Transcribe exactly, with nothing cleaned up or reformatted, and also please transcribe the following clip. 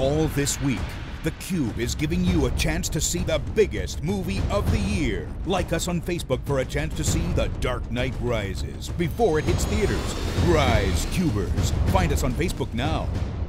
all this week, theCUBE is giving you a chance to see the biggest movie of the year. Like us on Facebook for a chance to see The Dark Knight Rises before it hits theaters. Rise, Cubers. Find us on Facebook now.